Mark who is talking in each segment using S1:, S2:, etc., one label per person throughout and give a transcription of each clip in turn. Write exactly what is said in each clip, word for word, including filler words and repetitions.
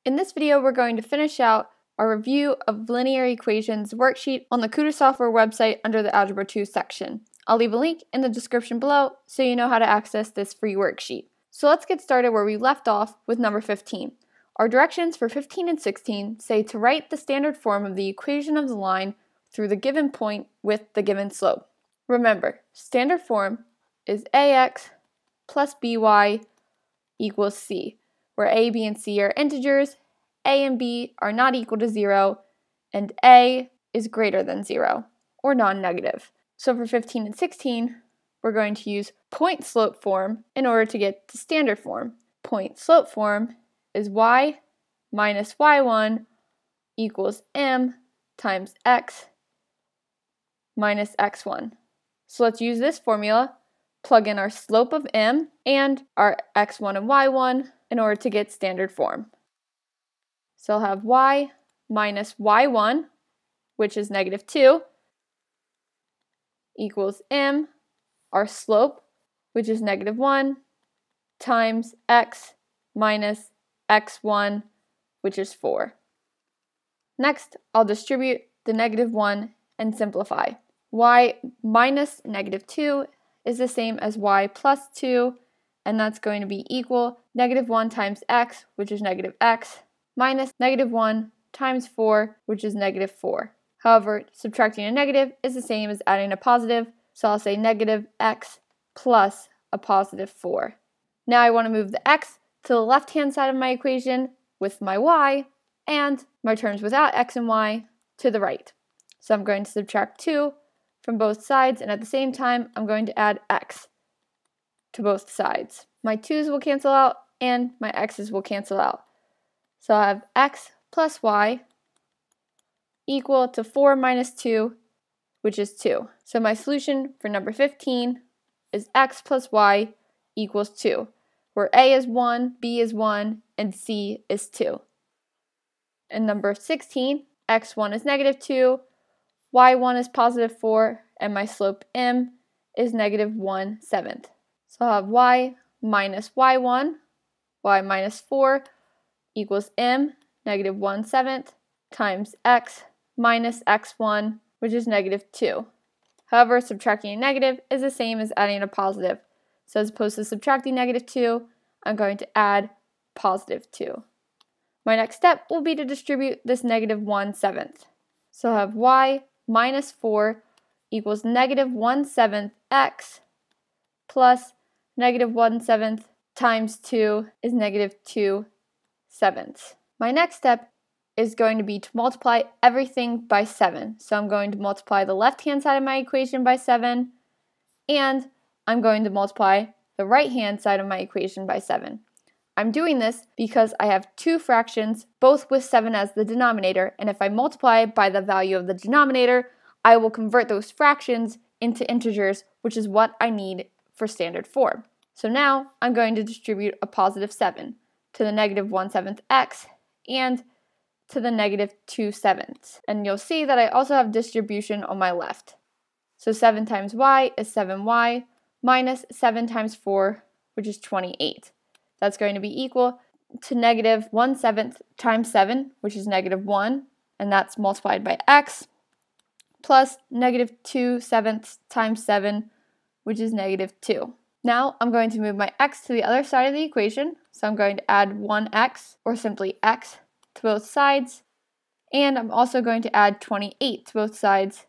S1: In this video, we're going to finish out our review of linear equations worksheet on the KutaSoftware website under the Algebra two section. I'll leave a link in the description below so you know how to access this free worksheet. So let's get started where we left off with number fifteen. Our directions for fifteen and sixteen say to write the standard form of the equation of the line through the given point with the given slope. Remember, standard form is ax plus by equals c, where a, b, and c are integers, a and b are not equal to zero, and a is greater than zero, or non-negative. So for fifteen and sixteen, we're going to use point slope form in order to get to standard form. Point slope form is y minus y one equals m times x minus x one. So let's use this formula, plug in our slope of m and our x one and y one in order to get standard form. So I'll have y minus y one, which is negative two, equals m, our slope, which is negative one, times x minus x one, which is four. Next, I'll distribute the negative one and simplify. Y minus negative two is the same as y plus two, and that's going to be equal negative one times x, which is negative x, minus negative one times four, which is negative four. However, subtracting a negative is the same as adding a positive, so I'll say negative x plus a positive four. Now I want to move the x to the left-hand side of my equation with my y, and my terms without x and y to the right. So I'm going to subtract two from both sides, and at the same time, I'm going to add x to both sides. My twos will cancel out, and my x's will cancel out. So I have x plus y equal to four minus two, which is two. So my solution for number fifteen is x plus y equals two, where a is one, b is one, and c is two. And number sixteen, x one is negative two, y one is positive four, and my slope m is negative one seventh. So I'll have y minus y one, y minus four equals m, negative one seventh, times x minus x one, which is negative two. However, subtracting a negative is the same as adding a positive. So as opposed to subtracting negative two, I'm going to add positive two. My next step will be to distribute this negative one seventh. So I have y minus four equals negative one seventh x plus negative one seventh times two is negative two sevenths. My next step is going to be to multiply everything by seven. So I'm going to multiply the left-hand side of my equation by seven, and I'm going to multiply the right-hand side of my equation by seven. I'm doing this because I have two fractions, both with seven as the denominator, and if I multiply by the value of the denominator, I will convert those fractions into integers, which is what I need for standard form. So now I'm going to distribute a positive seven to the negative one seventh x and to the negative two sevenths. And you'll see that I also have distribution on my left. So seven times y is seven y minus seven times four, which is twenty-eight. That's going to be equal to negative one seventh times seven, which is negative one, and that's multiplied by x, plus negative two sevenths times seven, which is negative two. Now I'm going to move my x to the other side of the equation, so I'm going to add one x, or simply x, to both sides, and I'm also going to add twenty-eight to both sides.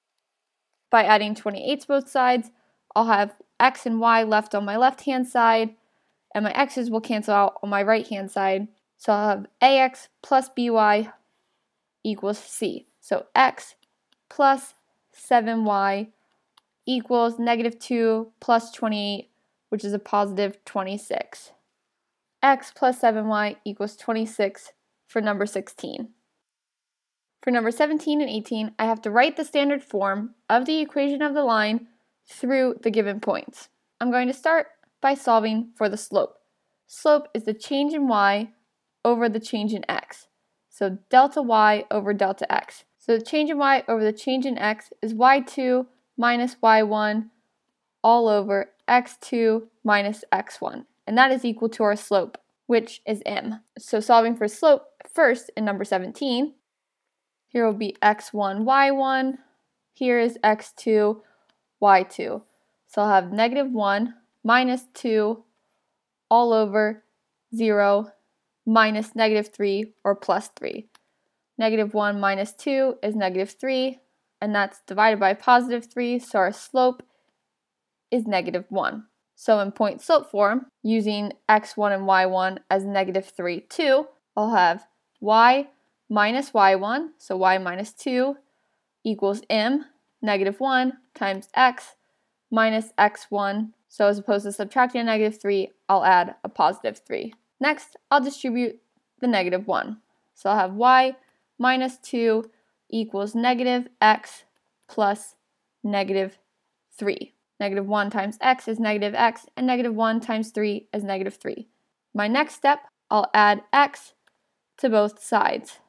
S1: By adding twenty-eight to both sides, I'll have x and y left on my left-hand side, and my x's will cancel out on my right-hand side. So I'll have ax plus by equals c. So x plus seven y equals negative two plus twenty-eight, which is a positive twenty-six. X plus seven y equals twenty-six for number sixteen. For number seventeen and eighteen, I have to write the standard form of the equation of the line through the given points. I'm going to start by solving for the slope. Slope is the change in y over the change in x. So delta y over delta x. So the change in y over the change in x is y two minus y one all over x two minus x one. And that is equal to our slope, which is m. So solving for slope first in number seventeen, here will be x one, y one, here is x two, y two. So I'll have negative one minus two all over zero minus negative three or plus three. Negative one minus two is negative three, and that's divided by positive three, so our slope is negative one. So in point slope form, using x one and y one as negative three, two, I'll have y minus y one, so y minus two, equals m, negative one, times x, minus x one. So as opposed to subtracting a negative three, I'll add a positive three. Next, I'll distribute the negative one. So I'll have y minus two equals negative x plus negative three. Negative one times x is negative x, and negative one times three is negative three. My next step, I'll add x to both sides.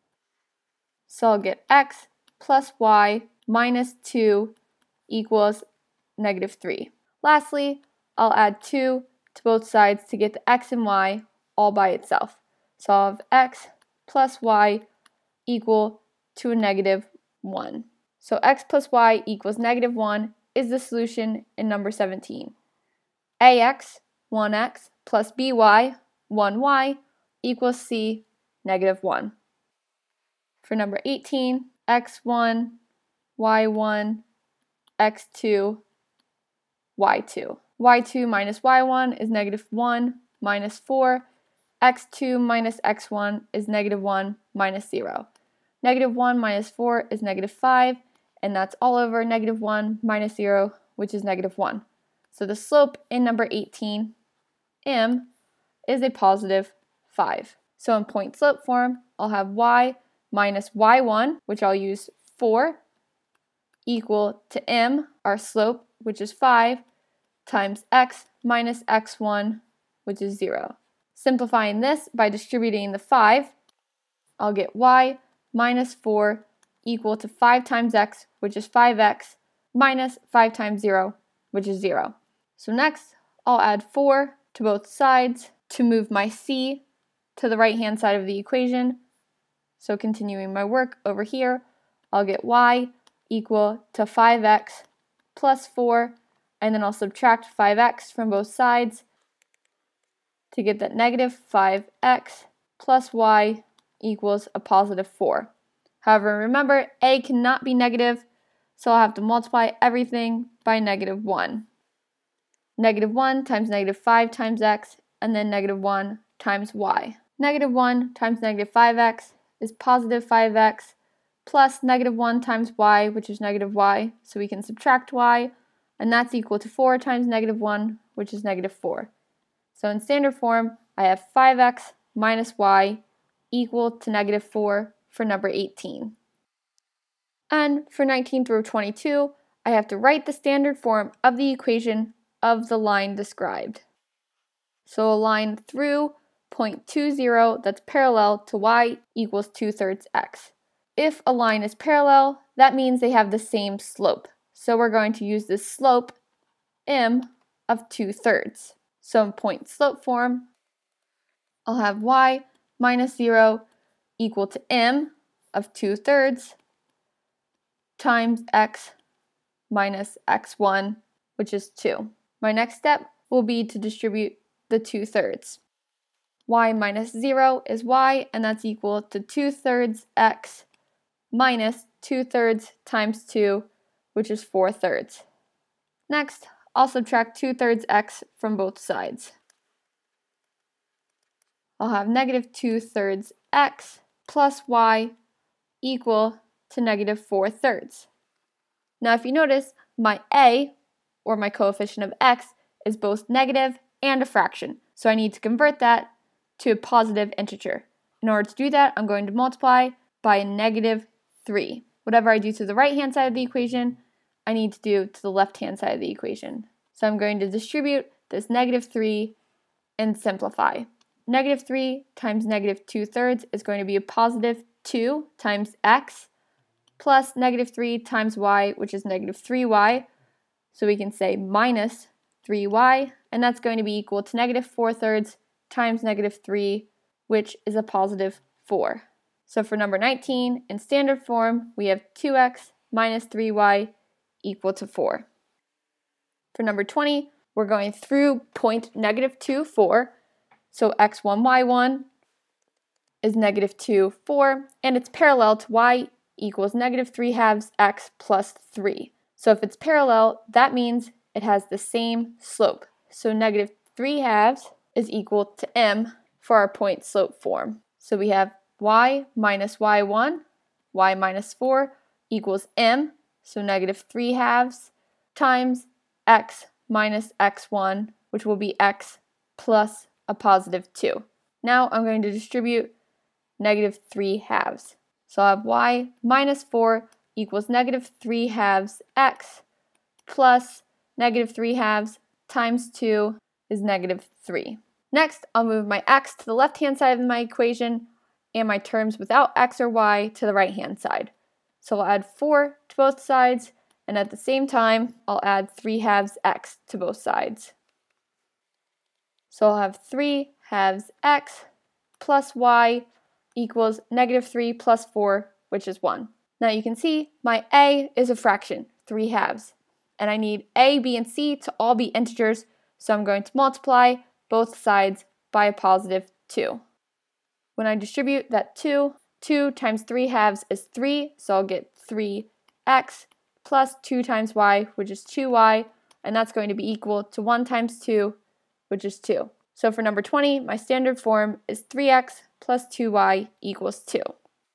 S1: So I'll get x plus y minus two equals negative three. Lastly, I'll add two to both sides to get the x and y all by itself. So I'll have x plus y equal to a negative one. So x plus y equals negative one is the solution in number seventeen. Ax, one x, plus by, one y, equals c, negative one. For number eighteen, x one, y one, x two, y two. y two minus y one is negative one minus four. x two minus x one is negative one minus zero. Negative one minus four is negative five, and that's all over negative one minus zero, which is negative one. So the slope in number eighteen, m, is a positive five. So in point slope form, I'll have y minus y one, which I'll use four, equal to m, our slope, which is five, times x minus x one, which is zero. Simplifying this by distributing the five, I'll get y minus four equal to five times x, which is five x, minus five times zero, which is zero. So next, I'll add four to both sides to move my c to the right-hand side of the equation. So continuing my work over here, I'll get y equal to five x plus four, and then I'll subtract five x from both sides to get that negative five x plus y equals a positive four. However, remember, a cannot be negative, so I'll have to multiply everything by negative one. Negative one times negative five times x, and then negative one times y. Negative one times negative five x is positive five x, plus negative one times y, which is negative y, so we can subtract y, and that's equal to four times negative one, which is negative four. So in standard form, I have five x minus y equal to negative four for number eighteen. And for nineteen through twenty-two, I have to write the standard form of the equation of the line described. So a line through point two zero that's parallel to y equals two thirds x. If a line is parallel, that means they have the same slope. So we're going to use this slope, m, of two thirds. So in point slope form, I'll have y minus zero equal to m of two thirds times x minus x one, which is two. My next step will be to distribute the two thirds. Y minus zero is y, and that's equal to two thirds x minus two thirds times two, which is four thirds. Next, I'll subtract two thirds x from both sides. I'll have negative two thirds x plus y equal to negative four thirds. Now if you notice, my a, or my coefficient of x, is both negative and a fraction. So I need to convert that to a positive integer. In order to do that, I'm going to multiply by negative three. Whatever I do to the right-hand side of the equation, I need to do to the left-hand side of the equation. So I'm going to distribute this negative three and simplify. Negative three times negative two thirds is going to be a positive two times x plus negative three times y, which is negative three y. So we can say minus three y, and that's going to be equal to negative four thirds times negative three, which is a positive four. So for number nineteen, in standard form, we have two x minus three y equal to four. For number twenty, we're going through point negative two, four. So x one, y one is negative two, four, and it's parallel to y equals negative three halves x plus three. So if it's parallel, that means it has the same slope. So negative three halves is equal to m for our point slope form. So we have y minus y one, y minus four equals m, so negative three halves, times x minus x one, which will be x plus a positive two. Now I'm going to distribute negative three halves. So I'll have y minus four equals negative three halves x plus negative three halves times two is negative three. Next, I'll move my x to the left-hand side of my equation and my terms without x or y to the right-hand side. So I'll add four to both sides, and at the same time, I'll add three halves x to both sides. So I'll have three halves x plus y equals negative three plus four, which is one. Now you can see my a is a fraction, three halves, and I need a, b, and c to all be integers, so I'm going to multiply both sides by a positive two. When I distribute that two, two times three halves is three, so I'll get three x plus two times y, which is two y, and that's going to be equal to one times two, which is two. So for number twenty, my standard form is three x plus two y equals two.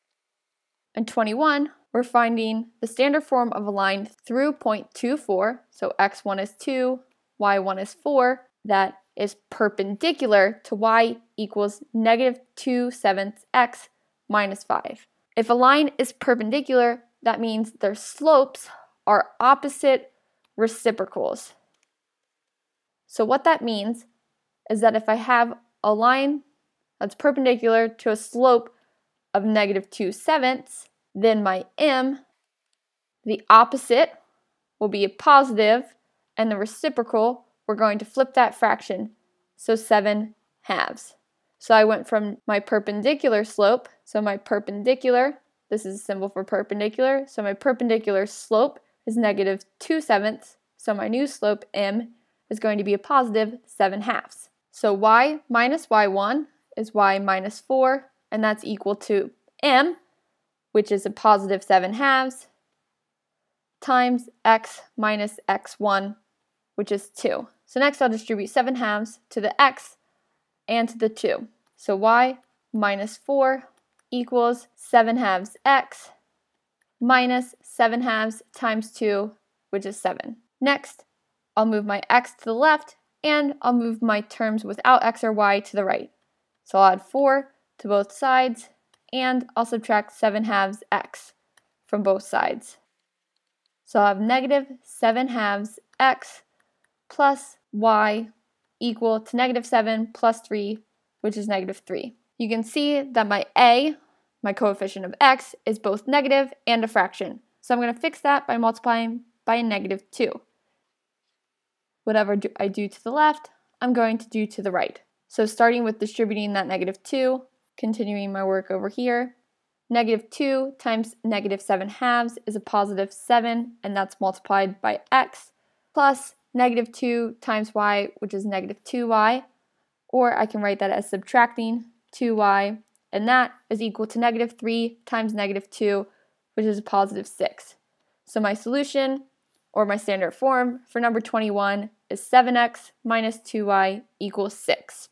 S1: And twenty-one, we're finding the standard form of a line through point two, four, so x one is two, y one is four, that is perpendicular to y equals negative two sevenths x minus five. If a line is perpendicular, that means their slopes are opposite reciprocals. So what that means is that if I have a line that's perpendicular to a slope of negative two sevenths, then my m, the opposite, will be a positive, and the reciprocal, we're going to flip that fraction, so seven halves. So I went from my perpendicular slope, so my perpendicular, this is a symbol for perpendicular, so my perpendicular slope is negative two sevenths, so my new slope, m, is going to be a positive seven halves. So y minus y one is y minus four, and that's equal to m, which is a positive seven halves, times x minus x one, which is two. So next I'll distribute seven halves to the x and to the two. So y minus four equals seven halves x minus seven halves times two, which is seven. Next, I'll move my x to the left, and I'll move my terms without x or y to the right. So I'll add four to both sides, and I'll subtract seven halves x from both sides. So I'll have negative seven halves x plus y equal to negative seven plus three, which is negative three. You can see that my a, my coefficient of x, is both negative and a fraction. So I'm going to fix that by multiplying by a negative two. Whatever I do to the left, I'm going to do to the right. So starting with distributing that negative two, continuing my work over here, negative two times negative seven halves is a positive seven, and that's multiplied by x, plus negative two times y, which is negative two y, or I can write that as subtracting two y, and that is equal to negative three times negative two, which is a positive six. So my solution, or my standard form, for number twenty-one is seven x minus two y equals six.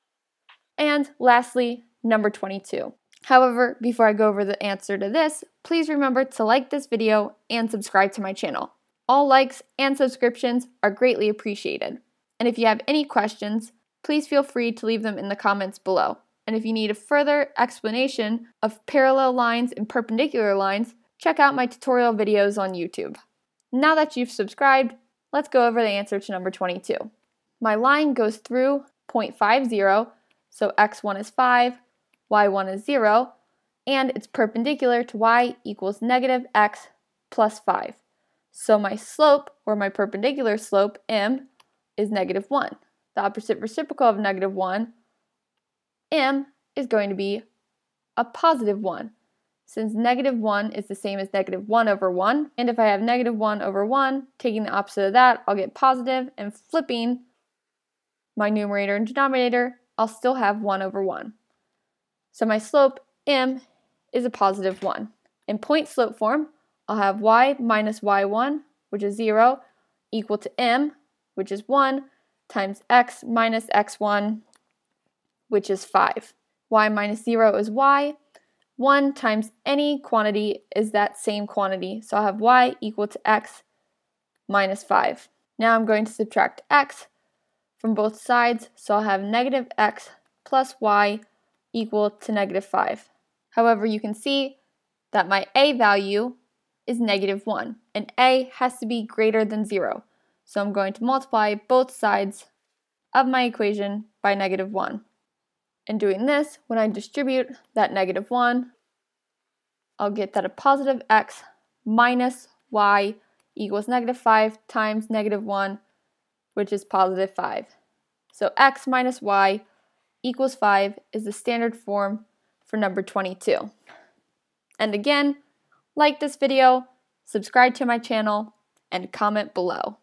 S1: And lastly, number twenty-two. However, before I go over the answer to this, please remember to like this video and subscribe to my channel. All likes and subscriptions are greatly appreciated. And if you have any questions, please feel free to leave them in the comments below. And if you need a further explanation of parallel lines and perpendicular lines, check out my tutorial videos on YouTube. Now that you've subscribed, let's go over the answer to number twenty-two. My line goes through point five zero, so x one is five, y one is zero, and it's perpendicular to y equals negative x plus five. So my slope, or my perpendicular slope, m, is negative one. The opposite reciprocal of negative one m is going to be a positive one, since negative one is the same as negative one over one, and if I have negative one over one, taking the opposite of that, I'll get positive, and flipping my numerator and denominator, I'll still have one over one. So my slope, m, is a positive one. In point slope form, I'll have y minus y one, which is zero, equal to m, which is one, times x minus x one, which is five. Y minus zero is y. one times any quantity is that same quantity. So I'll have y equal to x minus five. Now I'm going to subtract x from both sides, so I'll have negative x plus y equal to negative five. However, you can see that my a value is negative one, and a has to be greater than zero. So I'm going to multiply both sides of my equation by negative one. In doing this, when I distribute that negative one, I'll get that a positive x minus y equals negative five times negative one, which is positive five. So x minus y equals five is the standard form for number twenty-two. And again, like this video, subscribe to my channel, and comment below.